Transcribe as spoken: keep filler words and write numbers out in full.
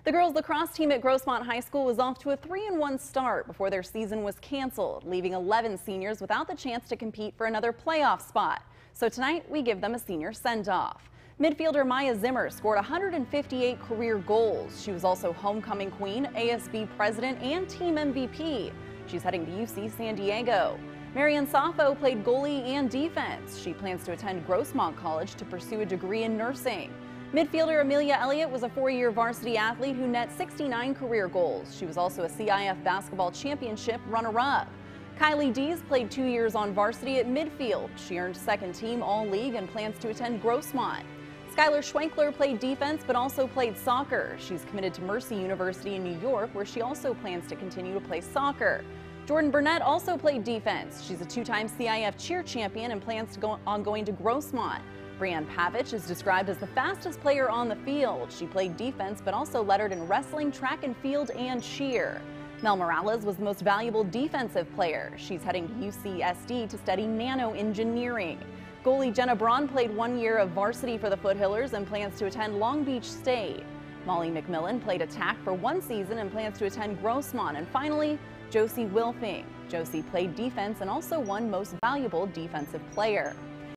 The girls lacrosse team at Grossmont High School was off to a three and one start before their season was canceled, leaving eleven seniors without the chance to compete for another playoff spot. So tonight, we give them a senior send-off. Midfielder Maya Zimmer scored one hundred fifty-eight career goals. She was also homecoming queen, A S B president, and team M V P. She's heading to U C San Diego. Marian Safo played goalie and defense. She plans to attend Grossmont College to pursue a degree in nursing. Midfielder Amelia Elliott was a four-year varsity athlete who net sixty-nine career goals. She was also a C I F basketball championship runner-up. Kylie Dees played two years on varsity at midfield. She earned second team All-League and plans to attend Grossmont. Skylar Schwenkler played defense but also played soccer. She's committed to Mercy University in New York, where she also plans to continue to play soccer. Jordan Burnett also played defense. She's a two-time C I F cheer champion and plans to go on going to Grossmont. Brianne Pavich is described as the fastest player on the field. She played defense but also lettered in wrestling, track and field, and cheer. Mel Morales was the most valuable defensive player. She's heading to U C S D to study nanoengineering. Goalie Jenna Braun played one year of varsity for the Foothillers and plans to attend Long Beach State. Molly McMillan played attack for one season and plans to attend Grossmont. And finally, Josie Wilfing. Josie played defense and also won most valuable defensive player.